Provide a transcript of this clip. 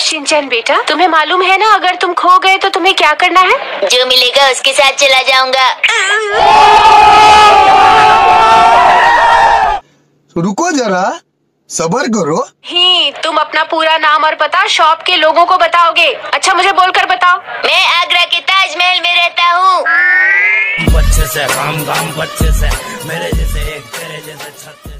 Shinchan बेटा, तुम्हें मालूम है ना अगर तुम खो गए तो तुम्हें क्या करना है? जो मिलेगा उसके साथ चला जाऊंगा। रुको जरा, सब्र करो। ही, तुम अपना पूरा नाम और पता शॉप के लोगों को बताओगे। अच्छा मुझे बोलकर बताओ। मैं आगरा के ताजमहल में रहता हूँ। बच्चे से काम बच्चे से, मेरे जैसे एक तेरे जैसे छत।